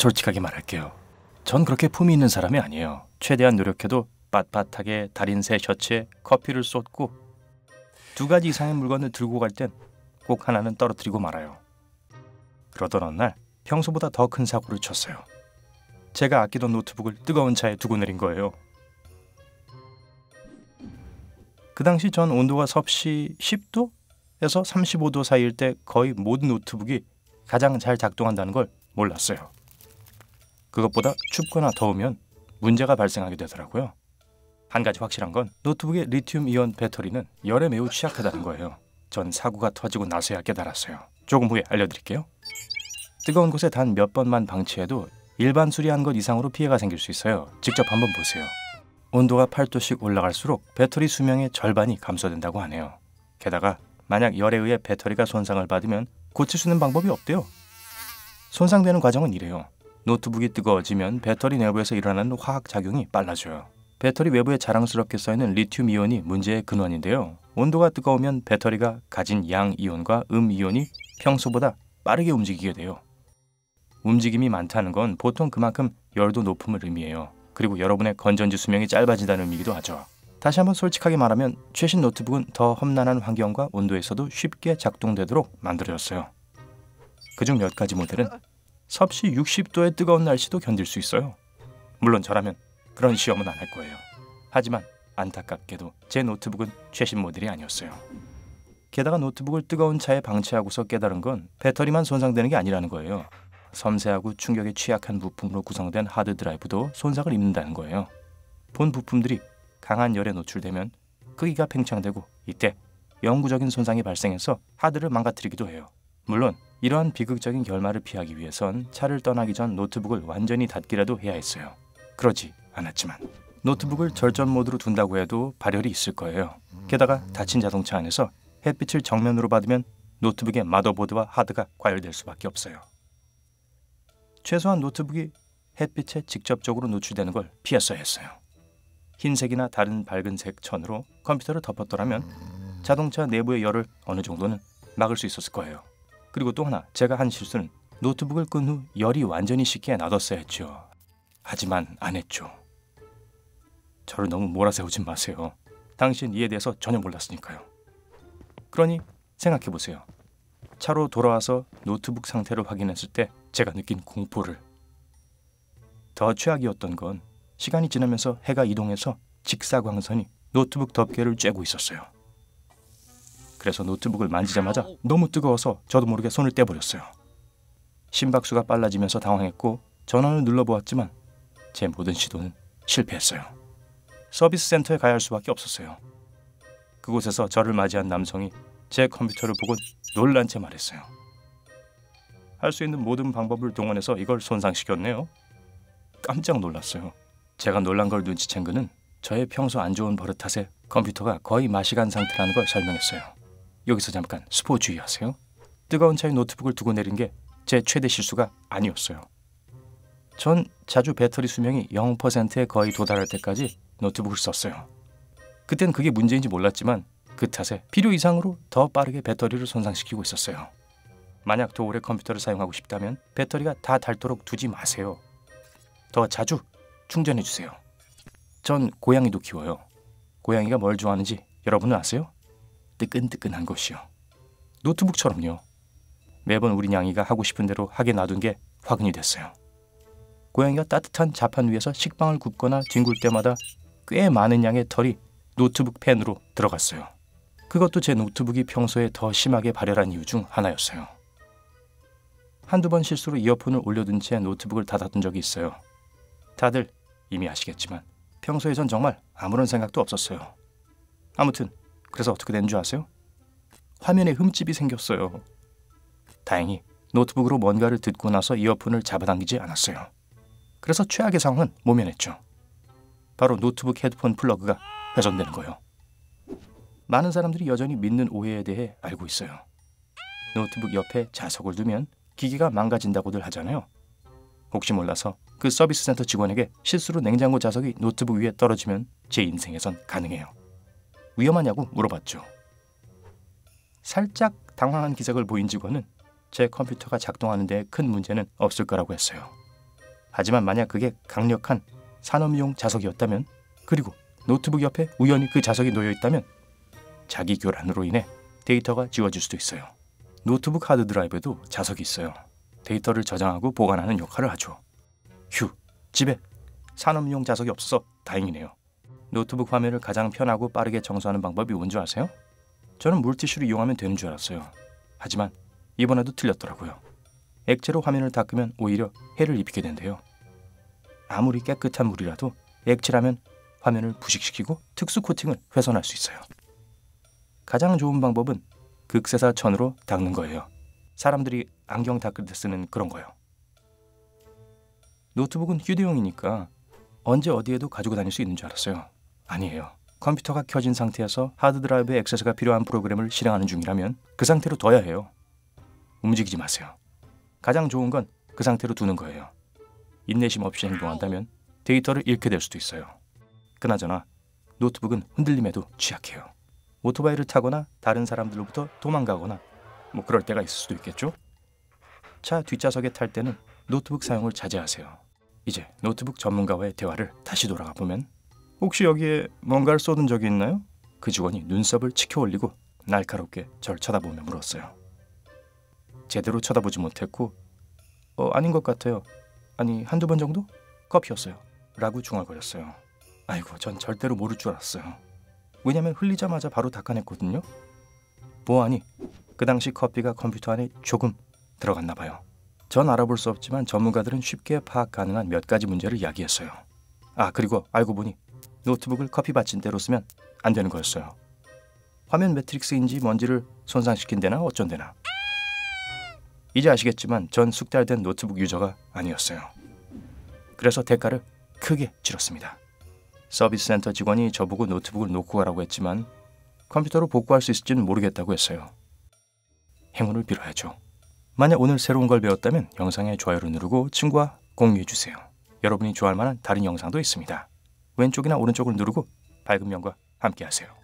솔직하게 말할게요. 전 그렇게 품이 있는 사람이 아니에요. 최대한 노력해도 빳빳하게 달인 새 셔츠에 커피를 쏟고 2가지 이상의 물건을 들고 갈 땐 꼭 하나는 떨어뜨리고 말아요. 그러던 어느 날 평소보다 더 큰 사고를 쳤어요. 제가 아끼던 노트북을 뜨거운 차에 두고 내린 거예요. 그 당시 전 온도가 섭씨 10도에서 35도 사이일 때 거의 모든 노트북이 가장 잘 작동한다는 걸 몰랐어요. 그것보다 춥거나 더우면 문제가 발생하게 되더라고요. 한 가지 확실한 건 노트북의 리튬 이온 배터리는 열에 매우 취약하다는 거예요. 전 사고가 터지고 나서야 깨달았어요. 조금 후에 알려드릴게요. 뜨거운 곳에 단 몇 번만 방치해도 일반 수리한 것 이상으로 피해가 생길 수 있어요. 직접 한번 보세요. 온도가 8도씩 올라갈수록 배터리 수명의 절반이 감소된다고 하네요. 게다가 만약 열에 의해 배터리가 손상을 받으면 고칠 수 있는 방법이 없대요. 손상되는 과정은 이래요. 노트북이 뜨거워지면 배터리 내부에서 일어나는 화학작용이 빨라져요. 배터리 외부에 자랑스럽게 써있는 리튬 이온이 문제의 근원인데요. 온도가 뜨거우면 배터리가 가진 양 이온과 이온이 평소보다 빠르게 움직이게 돼요. 움직임이 많다는 건 보통 그만큼 열도 높음을 의미해요. 그리고 여러분의 건전지 수명이 짧아진다는 의미기도 하죠. 다시 한번 솔직하게 말하면 최신 노트북은 더 험난한 환경과 온도에서도 쉽게 작동되도록 만들어졌어요. 그중 몇 가지 모델은 섭씨 60도의 뜨거운 날씨도 견딜 수 있어요. 물론 저라면 그런 시험은 안 할 거예요. 하지만 안타깝게도 제 노트북은 최신 모델이 아니었어요. 게다가 노트북을 뜨거운 차에 방치하고서 깨달은 건 배터리만 손상되는 게 아니라는 거예요. 섬세하고 충격에 취약한 부품으로 구성된 하드 드라이브도 손상을 입는다는 거예요. 본 부품들이 강한 열에 노출되면 크기가 팽창되고 이때 영구적인 손상이 발생해서 하드를 망가뜨리기도 해요. 물론 이러한 비극적인 결말을 피하기 위해선 차를 떠나기 전 노트북을 완전히 닫기라도 해야 했어요. 그러지 않았지만 노트북을 절전 모드로 둔다고 해도 발열이 있을 거예요. 게다가 닫힌 자동차 안에서 햇빛을 정면으로 받으면 노트북의 마더보드와 하드가 과열될 수밖에 없어요. 최소한 노트북이 햇빛에 직접적으로 노출되는 걸 피했어야 했어요. 흰색이나 다른 밝은 색 천으로 컴퓨터를 덮었더라면 자동차 내부의 열을 어느 정도는 막을 수 있었을 거예요. 그리고 또 하나 제가 한 실수는 노트북을 끈 후 열이 완전히 식게 놔뒀어야 했죠. 하지만 안 했죠. 저를 너무 몰아세우지 마세요. 당신 이에 대해서 전혀 몰랐으니까요. 그러니 생각해보세요. 차로 돌아와서 노트북 상태를 확인했을 때 제가 느낀 공포를. 더 최악이었던 건 시간이 지나면서 해가 이동해서 직사광선이 노트북 덮개를 쬐고 있었어요. 그래서 노트북을 만지자마자 너무 뜨거워서 저도 모르게 손을 떼버렸어요. 심박수가 빨라지면서 당황했고 전원을 눌러보았지만 제 모든 시도는 실패했어요. 서비스 센터에 가야 할 수밖에 없었어요. 그곳에서 저를 맞이한 남성이 제 컴퓨터를 보고 놀란 채 말했어요. 할 수 있는 모든 방법을 동원해서 이걸 손상시켰네요. 깜짝 놀랐어요. 제가 놀란 걸 눈치챈 그는 저의 평소 안 좋은 버릇 탓에 컴퓨터가 거의 마시간 상태라는 걸 설명했어요. 여기서 잠깐 스포 주의하세요. 뜨거운 차에 노트북을 두고 내린 게 제 최대 실수가 아니었어요. 전 자주 배터리 수명이 0%에 거의 도달할 때까지 노트북을 썼어요. 그땐 그게 문제인지 몰랐지만 그 탓에 필요 이상으로 더 빠르게 배터리를 손상시키고 있었어요. 만약 더 오래 컴퓨터를 사용하고 싶다면 배터리가 다 닳도록 두지 마세요. 더 자주 충전해주세요. 전 고양이도 키워요. 고양이가 뭘 좋아하는지 여러분은 아세요? 뜨끈뜨끈한 것이요. 노트북처럼요. 매번 우리 냥이가 하고 싶은 대로 하게 놔둔 게 화근이 됐어요. 고양이가 따뜻한 자판 위에서 식빵을 굽거나 뒹굴 때마다 꽤 많은 양의 털이 노트북 펜으로 들어갔어요. 그것도 제 노트북이 평소에 더 심하게 발열한 이유 중 하나였어요. 한두 번 실수로 이어폰을 올려둔 채 노트북을 닫아둔 적이 있어요. 다들 이미 아시겠지만 평소에 전 정말 아무런 생각도 없었어요. 아무튼 그래서 어떻게 된 줄 아세요? 화면에 흠집이 생겼어요. 다행히 노트북으로 뭔가를 듣고 나서 이어폰을 잡아당기지 않았어요. 그래서 최악의 상황은 모면했죠. 바로 노트북 헤드폰 플러그가 훼손되는 거예요. 많은 사람들이 여전히 믿는 오해에 대해 알고 있어요. 노트북 옆에 자석을 두면 기기가 망가진다고들 하잖아요. 혹시 몰라서 그 서비스 센터 직원에게 실수로 냉장고 자석이 노트북 위에 떨어지면 제 인생에선 가능해요. 위험하냐고 물어봤죠. 살짝 당황한 기색을 보인 직원은 제 컴퓨터가 작동하는 데 큰 문제는 없을 거라고 했어요. 하지만 만약 그게 강력한 산업용 자석이었다면, 그리고 노트북 옆에 우연히 그 자석이 놓여 있다면 자기 교란으로 인해 데이터가 지워질 수도 있어요. 노트북 하드 드라이브에도 자석이 있어요. 데이터를 저장하고 보관하는 역할을 하죠. 휴, 집에 산업용 자석이 없어서 다행이네요. 노트북 화면을 가장 편하고 빠르게 청소하는 방법이 뭔지 아세요? 저는 물티슈를 이용하면 되는 줄 알았어요. 하지만 이번에도 틀렸더라고요. 액체로 화면을 닦으면 오히려 해를 입히게 된대요. 아무리 깨끗한 물이라도 액체라면 화면을 부식시키고 특수 코팅을 훼손할 수 있어요. 가장 좋은 방법은 극세사천으로 닦는 거예요. 사람들이 안경 닦을 때 쓰는 그런 거요. 노트북은 휴대용이니까 언제 어디에도 가지고 다닐 수 있는 줄 알았어요. 아니에요. 컴퓨터가 켜진 상태에서 하드드라이브에 액세스가 필요한 프로그램을 실행하는 중이라면 그 상태로 둬야 해요. 움직이지 마세요. 가장 좋은 건 그 상태로 두는 거예요. 인내심 없이 행동한다면 데이터를 잃게 될 수도 있어요. 그나저나 노트북은 흔들림에도 취약해요. 오토바이를 타거나 다른 사람들로부터 도망가거나 뭐 그럴 때가 있을 수도 있겠죠? 차 뒷좌석에 탈 때는 노트북 사용을 자제하세요. 이제 노트북 전문가와의 대화를 다시 돌아가 보면, 혹시 여기에 뭔가를 쏟은 적이 있나요? 그 직원이 눈썹을 치켜 올리고 날카롭게 절 쳐다보며 물었어요. 제대로 쳐다보지 못했고 아닌 것 같아요. 아니 한두 번 정도? 커피였어요. 라고 중얼거렸어요. 아이고, 전 절대로 모를 줄 알았어요. 왜냐면 흘리자마자 바로 닦아냈거든요. 보아하니 그 당시 커피가 컴퓨터 안에 조금 들어갔나 봐요. 전 알아볼 수 없지만 전문가들은 쉽게 파악 가능한 몇 가지 문제를 야기했어요. 그리고 알고 보니 노트북을 커피 받침대로 쓰면 안 되는 거였어요. 화면 매트릭스인지 뭔지를 손상시킨 데나 어쩐 데나. 이제 아시겠지만 전 숙달된 노트북 유저가 아니었어요. 그래서 대가를 크게 치렀습니다. 서비스 센터 직원이 저보고 노트북을 놓고 가라고 했지만 컴퓨터로 복구할 수 있을지는 모르겠다고 했어요. 행운을 빌어야죠. 만약 오늘 새로운 걸 배웠다면 영상에 좋아요를 누르고 친구와 공유해주세요. 여러분이 좋아할 만한 다른 영상도 있습니다. 왼쪽이나 오른쪽을 누르고 밝은 면과 함께 하세요.